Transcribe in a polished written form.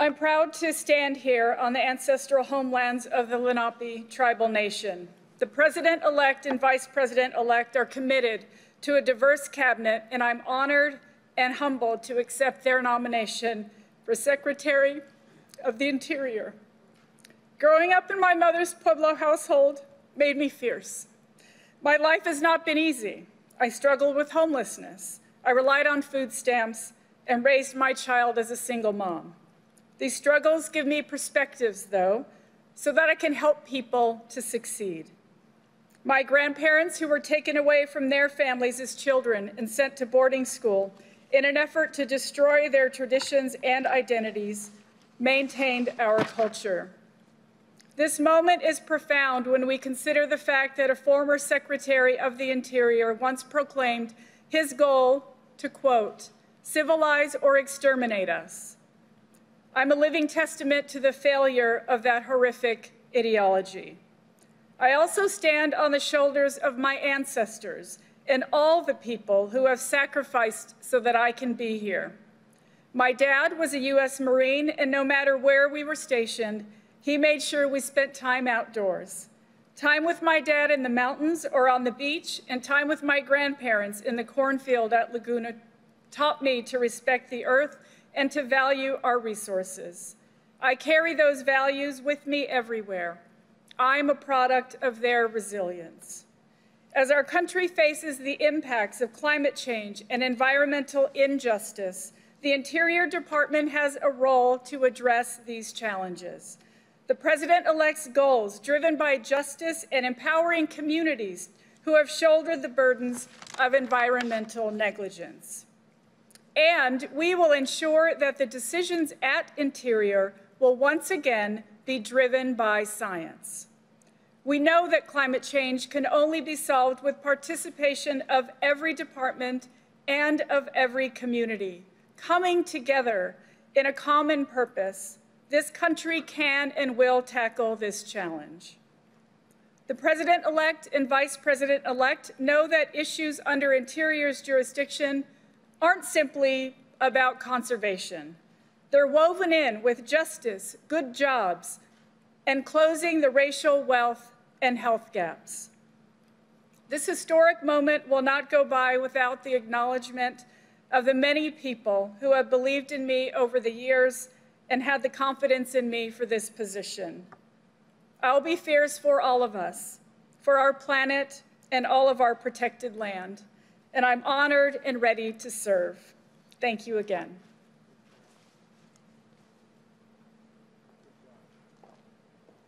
I'm proud to stand here on the ancestral homelands of the Lenape Tribal Nation. The President-elect and Vice President-elect are committed to a diverse cabinet, and I'm honored and humbled to accept their nomination for Secretary of the Interior. Growing up in my mother's Pueblo household made me fierce. My life has not been easy. I struggled with homelessness. I relied on food stamps and raised my child as a single mom. These struggles give me perspectives, though, so that I can help people to succeed. My grandparents, who were taken away from their families as children and sent to boarding school in an effort to destroy their traditions and identities, maintained our culture. This moment is profound when we consider the fact that a former Secretary of the Interior once proclaimed his goal to, quote, civilize or exterminate us. I'm a living testament to the failure of that horrific ideology. I also stand on the shoulders of my ancestors and all the people who have sacrificed so that I can be here. My dad was a U.S. Marine, and no matter where we were stationed, he made sure we spent time outdoors. Time with my dad in the mountains or on the beach, and time with my grandparents in the cornfield at Laguna taught me to respect the earth and to value our resources. I carry those values with me everywhere. I'm a product of their resilience. As our country faces the impacts of climate change and environmental injustice, the Interior Department has a role to address these challenges. The President-elect's goals, driven by justice and empowering communities who have shouldered the burdens of environmental negligence. And we will ensure that the decisions at Interior will once again be driven by science. We know that climate change can only be solved with participation of every department and of every community. Coming together in a common purpose, this country can and will tackle this challenge. The President-elect and Vice President-elect know that issues under Interior's jurisdiction aren't simply about conservation. They're woven in with justice, good jobs, and closing the racial, wealth, and health gaps. This historic moment will not go by without the acknowledgement of the many people who have believed in me over the years and had the confidence in me for this position. I'll be fierce for all of us, for our planet and all of our protected land, and I'm honored and ready to serve. Thank you again.